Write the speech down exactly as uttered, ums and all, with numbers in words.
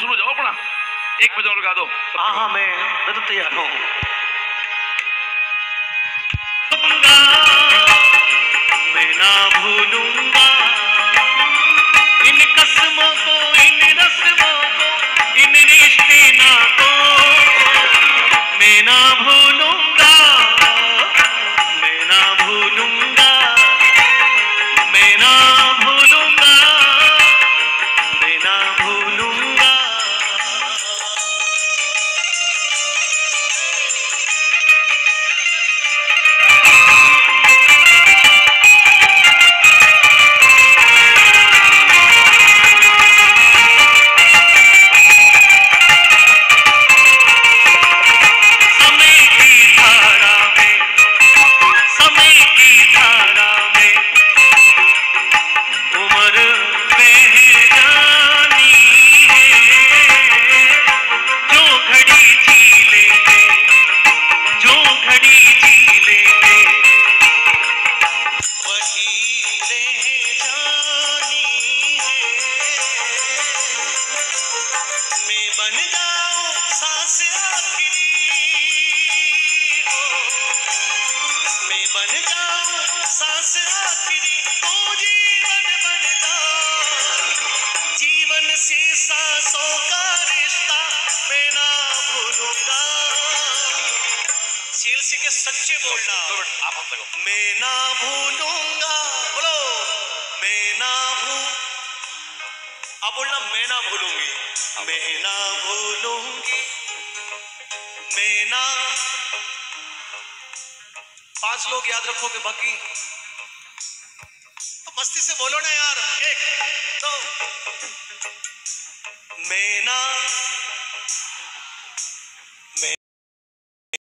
सुनो जाओ अपना एक बजाओ लगा दो। हाँ हाँ मैं मैं तो तैयार हूँ। मैं ना भूलूंगा इन कसमों को, इन रस्मों को, इन रिश्ते नातों को। मैं ना भूलूंगा, मैं ना भूलूंगा, मैं ना भूलूंगा, मैं ना भूलूंगा। बन जाऊं सांस आखिरी हो, मैं बन जाऊं सांस आखिरी, तो जीवन बन जाऊं। जीवन से सांसों का रिश्ता मैं ना भूलूंगा। शेर सिंह के सच्चे बोलना, आप मैं ना भूलूंगा। बोलो मैं ना भूल, अब बोलना मैं ना भूलूंगी, मैं ना भूलूंगी, मैं ना। पांच लोग याद रखोगे, बाकी तो मस्ती से बोलो ना यार। एक दो, मैं ना